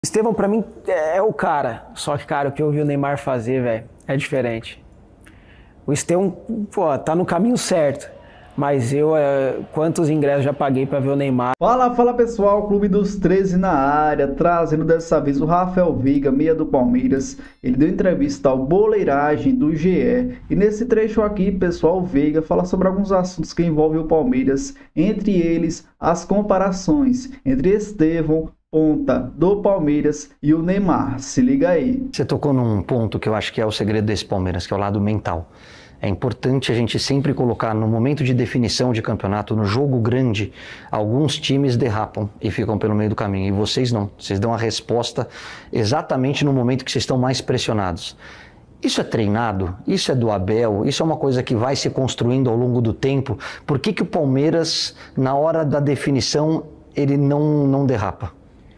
Estevão, pra mim, é o cara. Só que, cara, o que eu vi o Neymar fazer, velho, é diferente. O Estevão, pô, tá no caminho certo. Mas quantos ingressos já paguei pra ver o Neymar? Fala pessoal, Clube dos 13 na área, trazendo dessa vez o Rafael Veiga, meia do Palmeiras. Ele deu entrevista ao Boleiragem do GE. E nesse trecho aqui, pessoal, o Veiga fala sobre alguns assuntos que envolvem o Palmeiras. Entre eles, as comparações entre Estevão, ponta do Palmeiras, e o Neymar. Se liga aí. Você tocou num ponto que eu acho que é o segredo desse Palmeiras, que é o lado mental. É importante a gente sempre colocar no momento de definição de campeonato, no jogo grande, alguns times derrapam e ficam pelo meio do caminho. E vocês não. Vocês dão a resposta exatamente no momento que vocês estão mais pressionados. Isso é treinado? Isso é do Abel? Isso é uma coisa que vai se construindo ao longo do tempo? Por que o Palmeiras, na hora da definição, ele não derrapa?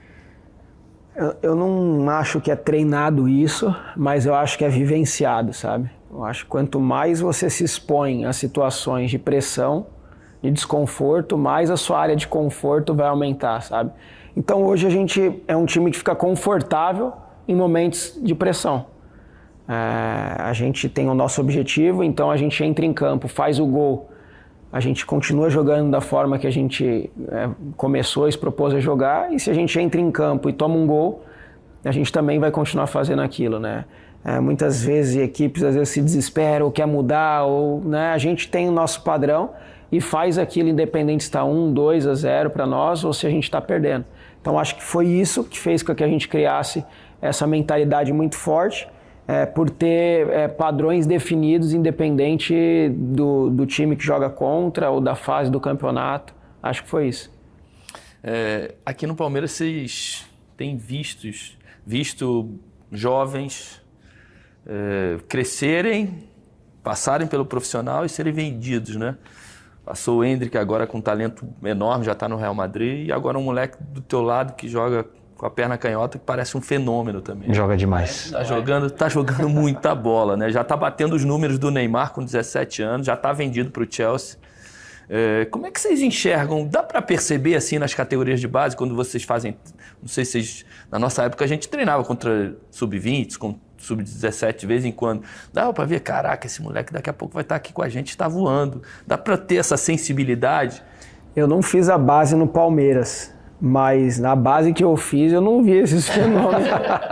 Eu não acho que é treinado isso, mas eu acho que é vivenciado, sabe? Eu acho que quanto mais você se expõe a situações de pressão, de desconforto, mais a sua área de conforto vai aumentar, sabe? Então hoje a gente é um time que fica confortável em momentos de pressão. A gente tem o nosso objetivo, então a gente entra em campo, faz o gol, a gente continua jogando da forma que a gente começou e se propôs a jogar, e se a gente entra em campo e toma um gol, a gente também vai continuar fazendo aquilo, né? Muitas vezes equipes às vezes se desesperam ou quer mudar, ou, né, a gente tem o nosso padrão e faz aquilo independente se está 1-2-0 para nós ou se a gente está perdendo. Então acho que foi isso que fez com que a gente criasse essa mentalidade muito forte, por ter padrões definidos independente do time que joga contra ou da fase do campeonato. Acho que foi isso. Aqui no Palmeiras vocês têm visto jovens crescerem, passarem pelo profissional e serem vendidos, né? Passou o Endrick agora com um talento enorme, já está no Real Madrid, e agora um moleque do teu lado que joga com a perna canhota, que parece um fenômeno também. Joga demais. Tá jogando muita bola, né? Já está batendo os números do Neymar com 17 anos, já está vendido para o Chelsea. Como é que vocês enxergam? Dá para perceber assim nas categorias de base, quando vocês fazem... Não sei se vocês... Na nossa época a gente treinava contra sub-20, com sub-17 de vez em quando. Dava para ver, caraca, esse moleque daqui a pouco vai estar aqui com a gente, está voando. Dá para ter essa sensibilidade? Eu não fiz a base no Palmeiras, mas na base que eu fiz eu não vi esses fenômenos.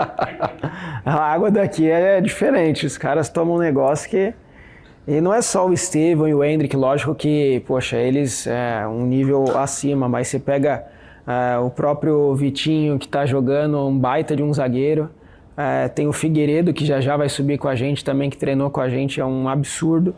A água daqui é diferente, os caras tomam um negócio que... E não é só o Estevão e o Endrick, lógico que, poxa, eles um nível acima, mas você pega o próprio Vitinho, que está jogando um baita de um zagueiro, tem o Figueiredo, que já vai subir com a gente também, que treinou com a gente, é um absurdo.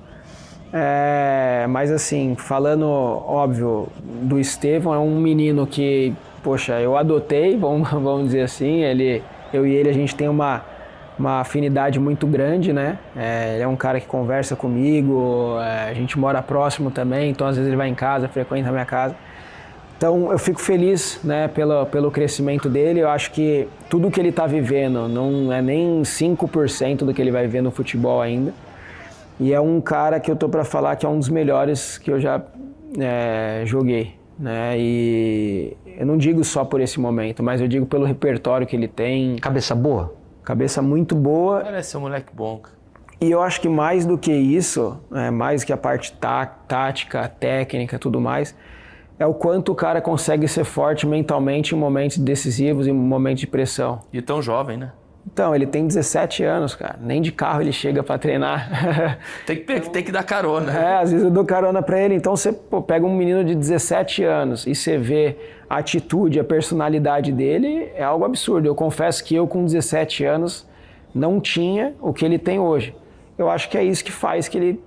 Mas assim, falando, óbvio, do Estevão, é um menino que, poxa, eu adotei, vamos dizer assim, eu e ele, a gente tem uma afinidade muito grande, né? Ele é um cara que conversa comigo, a gente mora próximo também, então às vezes ele vai em casa, frequenta a minha casa. Então eu fico feliz, né, pelo crescimento dele. Eu acho que tudo que ele está vivendo não é nem 5% do que ele vai ver no futebol ainda. E é um cara que eu tô para falar que é um dos melhores que eu já joguei, né? E eu não digo só por esse momento, mas eu digo pelo repertório que ele tem. Cabeça boa? Cabeça muito boa. Parece um moleque bom. E eu acho que mais do que isso, mais que a parte tática, técnica e tudo mais, é o quanto o cara consegue ser forte mentalmente em momentos decisivos, em momentos de pressão. E tão jovem, né? Então, ele tem 17 anos, cara. Nem de carro ele chega pra treinar. Tem que dar carona. Às vezes eu dou carona pra ele. Então, você pega um menino de 17 anos e você vê a atitude, a personalidade dele, é algo absurdo. Eu confesso que eu, com 17 anos, não tinha o que ele tem hoje. Eu acho que é isso que faz que ele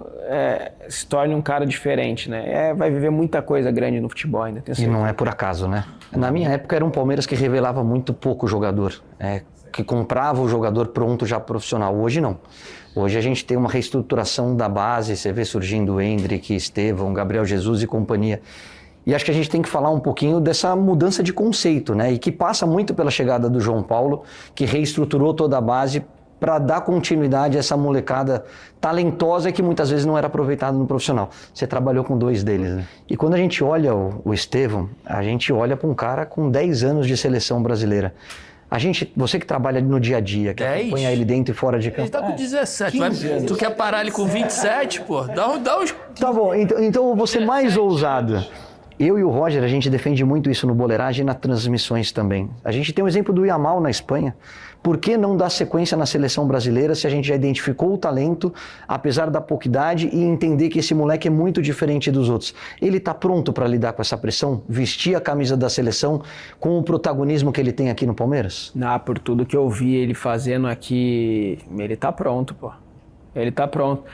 se torne um cara diferente, né? Vai viver muita coisa grande no futebol ainda, tenho certeza. E não é por acaso, né? Na minha época era um Palmeiras que revelava muito pouco o jogador, que comprava o jogador pronto já profissional. Hoje não. Hoje a gente tem uma reestruturação da base, você vê surgindo o Endrick, Estevão, Gabriel Jesus e companhia. E acho que a gente tem que falar um pouquinho dessa mudança de conceito, né? E que passa muito pela chegada do João Paulo, que reestruturou toda a base para dar continuidade a essa molecada talentosa que muitas vezes não era aproveitada no profissional. Você trabalhou com 2 deles, né? E quando a gente olha o Estevão, a gente olha para um cara com 10 anos de seleção brasileira. Você que trabalha no dia a dia, que 10? acompanha ele dentro e fora de campo. Ele tá com 17. 15 anos. Tu quer parar ele com 27, pô? Dá uns... Tá bom, então eu vou ser mais ousado. Eu e o Roger, a gente defende muito isso no Boleiragem e nas transmissões também. A gente tem o exemplo do Yamal na Espanha. Por que não dar sequência na seleção brasileira se a gente já identificou o talento, apesar da pouca idade, e entender que esse moleque é muito diferente dos outros? Ele está pronto para lidar com essa pressão? Vestir a camisa da seleção com o protagonismo que ele tem aqui no Palmeiras? Por tudo que eu vi ele fazendo aqui, ele tá pronto, pô. Ele tá pronto.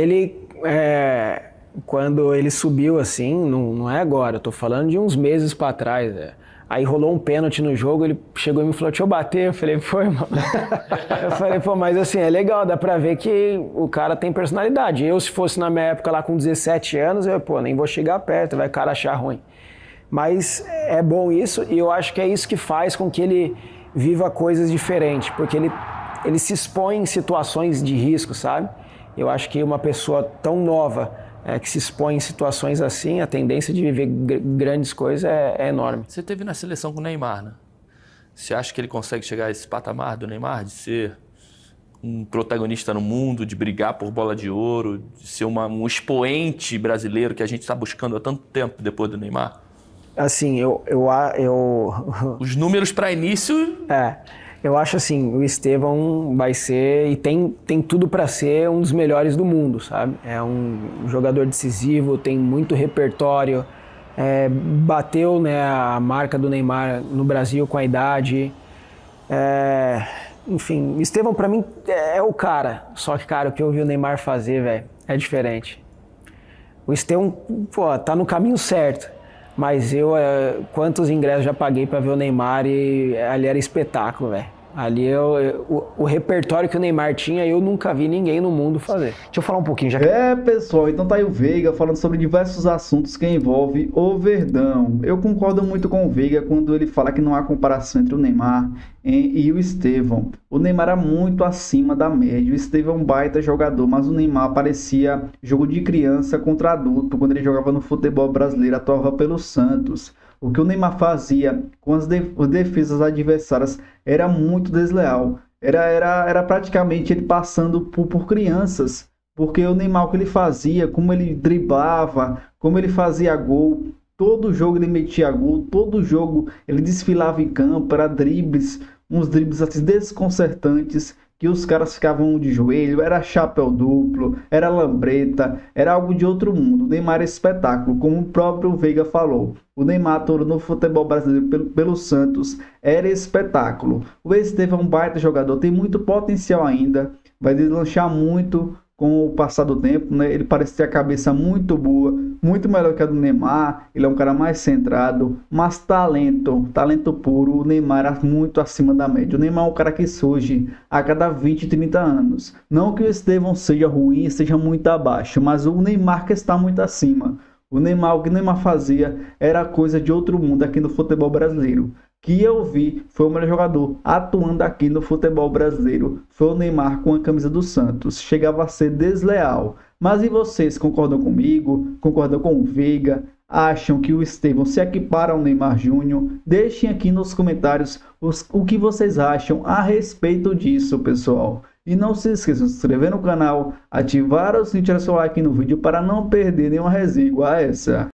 Quando ele subiu assim, não é agora, eu tô falando de uns meses pra trás. Aí rolou um pênalti no jogo, ele chegou e me falou, deixa eu bater. Eu falei, foi, mano. Eu falei, pô, mas assim, é legal, dá pra ver que o cara tem personalidade. Eu, se fosse na minha época lá com 17 anos, nem vou chegar perto, vai o cara achar ruim. Mas é bom isso, e eu acho que é isso que faz com que ele viva coisas diferentes, porque ele se expõe em situações de risco, sabe? Eu acho que uma pessoa tão nova que se expõe em situações assim, a tendência de viver grandes coisas é enorme. Você teve na seleção com o Neymar, né? Você acha que ele consegue chegar a esse patamar do Neymar, de ser um protagonista no mundo, de brigar por bola de ouro, de ser um expoente brasileiro que a gente está buscando há tanto tempo depois do Neymar? Assim, Os números para início... Eu acho assim, o Estevão vai ser, e tem tudo para ser um dos melhores do mundo, sabe? É um jogador decisivo, tem muito repertório, bateu, né, a marca do Neymar no Brasil com a idade. Enfim, o Estevão para mim é o cara, só que, cara, o que eu vi o Neymar fazer, velho, é diferente. O Estevão, pô, tá no caminho certo. Mas quantos ingressos já paguei para ver o Neymar e ali era espetáculo, velho. Ali o repertório que o Neymar tinha, eu nunca vi ninguém no mundo fazer. Deixa eu falar um pouquinho já. Pessoal, então tá aí o Veiga falando sobre diversos assuntos que envolvem o Verdão. Eu concordo muito com o Veiga quando ele fala que não há comparação entre o Neymar e o Estevão. O Neymar era muito acima da média. O Estevão é um baita jogador, mas o Neymar parecia jogo de criança contra adulto quando ele jogava no futebol brasileiro, atuava pelo Santos. O que o Neymar fazia com as defesas adversárias era muito desleal. Era praticamente ele passando por crianças. Porque o Neymar, o que ele fazia, como ele driblava, como ele fazia gol, todo jogo ele metia gol, todo jogo ele desfilava em campo, era dribles, uns dribles assim desconcertantes, que os caras ficavam de joelho, era chapéu duplo, era lambreta, era algo de outro mundo. O Neymar é espetáculo, como o próprio Veiga falou. O Neymar todo no futebol brasileiro pelo Santos era espetáculo. O Estevão é um baita jogador, tem muito potencial ainda, vai deslanchar muito com o passar do tempo, né? Ele parece ter a cabeça muito boa, muito melhor que a do Neymar. Ele é um cara mais centrado, mas talento puro. O Neymar é muito acima da média. O Neymar é um cara que surge a cada 20, 30 anos. Não que o Estevão seja ruim, seja muito abaixo, mas o Neymar que está muito acima. O que o Neymar fazia era coisa de outro mundo aqui no futebol brasileiro. Que eu vi foi o melhor jogador atuando aqui no futebol brasileiro. Foi o Neymar com a camisa do Santos. Chegava a ser desleal. Mas e vocês concordam comigo? Concordam com o Veiga? Acham que o Estevão se equipara ao Neymar Júnior? Deixem aqui nos comentários o que vocês acham a respeito disso, pessoal. E não se esqueçam de se inscrever no canal, ativar o sininho e deixar seu like no vídeo para não perder nenhuma resenha igual a essa.